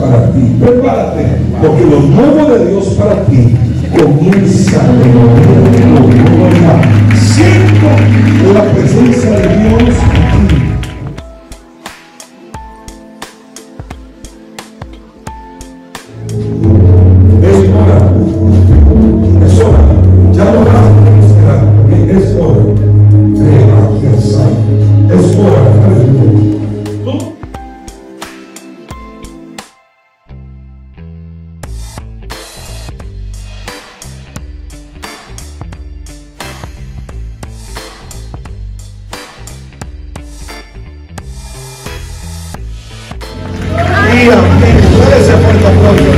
para ti. Prepárate, porque lo nuevo de Dios para ti comienza en el gloria. Siento la presencia de Dios aquí. Es hora, ya no vas a esperar, es hora de avanzar, es hora de Dios mío, puede ser fuerte aplauso.